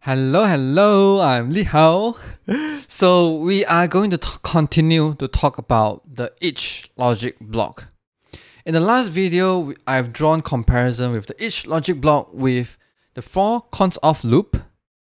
Hello, I'm Li Hao. So we are going to continue to talk about the each logic block. In the last video, I've drawn comparison with the each logic block with the for cons of loop.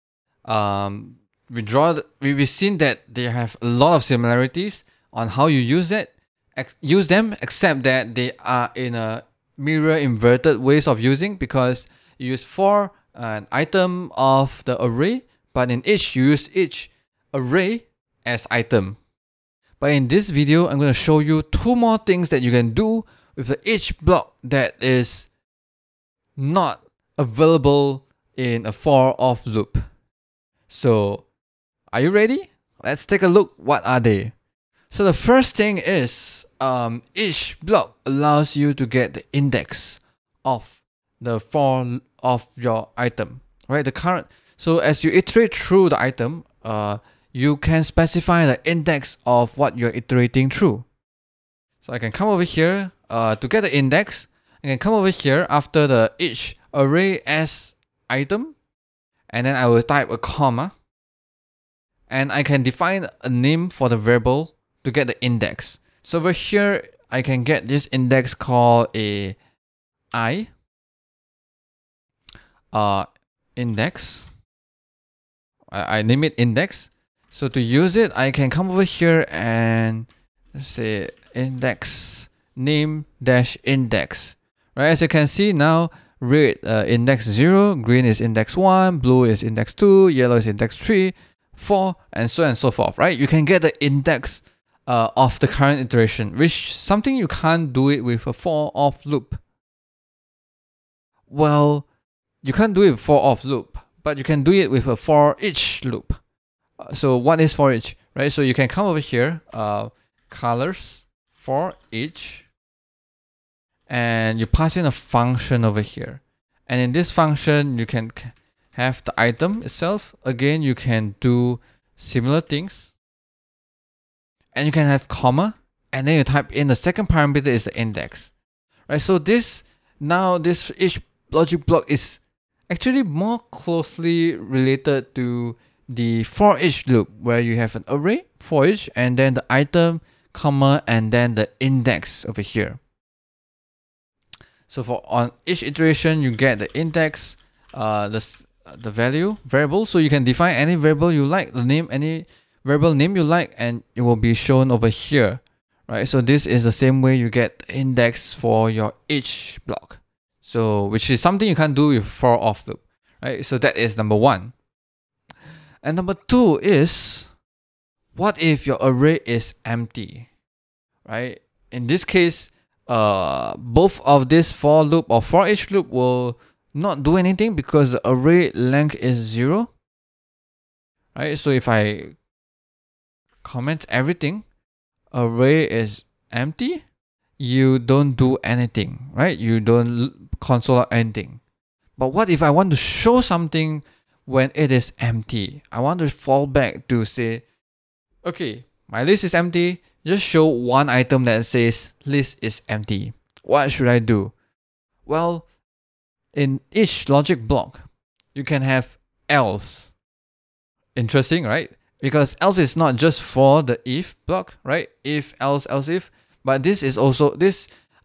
We've seen that they have a lot of similarities on how you use them, except that they are in a mirror inverted ways of using, because you use for an item of the array, but in each you use each array as item. But in this video, I'm going to show you two more things that you can do with the each block that is not available in a for of loop. So are you ready? Let's take a look. What are they? So the first thing is each block allows you to get the index of the for of your item, right? So as you iterate through the item, you can specify the index of what you're iterating through. So I can come over here to get the index. I can come over here after the each array as item, and then I will type a comma, and I can define a name for the variable to get the index. So over here, I can get this index called a I index. I name it index. So to use it, I can come over here and say index name dash index. Right, as you can see now, red index 0, green is index 1, blue is index 2, yellow is index 3, 4, and so on and so forth. Right, you can get the index of the current iteration, which something you can't do it with a for of loop. Well, you can't do it with for of loop, but you can do it with a for each loop. So what is for each, right? So you can come over here, colors for each, and you pass in a function over here. And in this function, you can have the item itself. Again, you can do similar things. And you can have comma, and then you type in the second parameter is the index, right? So this each logic block is actually more closely related to the for each loop, where you have an array for each, and then the item, comma, and then the index over here. So for on each iteration, you get the index, the value variable. So you can define any variable you like, the name, any variable name you like, and it will be shown over here, right? So this is the same way you get the index for your each block. So which is something you can't do with for of loop, right? So that is number one. And number two is, what if your array is empty, right? In this case, both of this for loop or for each loop will not do anything because the array length is 0, right? So if I comment everything, array is empty, you don't do anything, right? You don't console out anything. But what if I want to show something when it is empty? I want to fall back to say, okay, my list is empty. Just show one item that says list is empty. What should I do? Well, in each logic block, you can have else. Interesting, right? Because else is not just for the if block, right? If, else, else if. But this is also this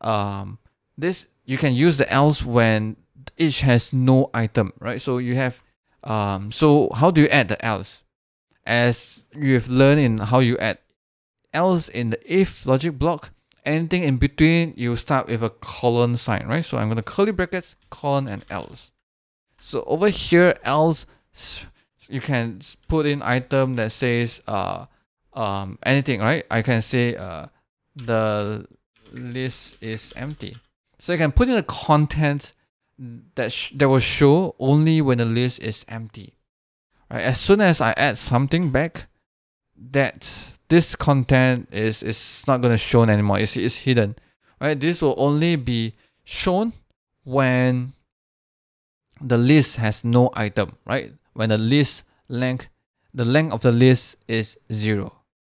you can use the else when each has no item, right? So you have so how do you add the else? As you have learned in how you add else in the if logic block, anything in between you start with a colon sign, right? So I'm going to curly brackets, colon, and else. So over here, else, you can put in item that says anything, right? I can say the list is empty. So you can put in the content that will show only when the list is empty, right? As soon as I add something back, that this content is not going to show anymore. It's hidden, right? This will only be shown when the list has no item, right? When the list length, the length of the list is 0.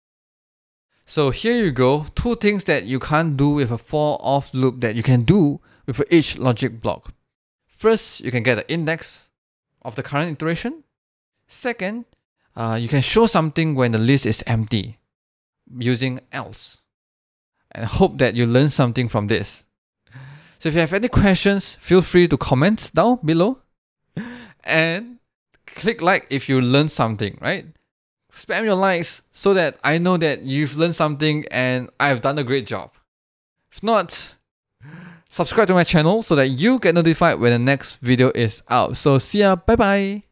So here you go, two things that you can't do with a for of loop that you can do with each logic block. First, you can get the index of the current iteration. Second, you can show something when the list is empty using else. And I hope that you learned something from this. So if you have any questions, feel free to comment down below. And click like if you learned something, right? Spam your likes so that I know that you've learned something and I've done a great job. If not, subscribe to my channel so that you get notified when the next video is out. So see ya, bye bye.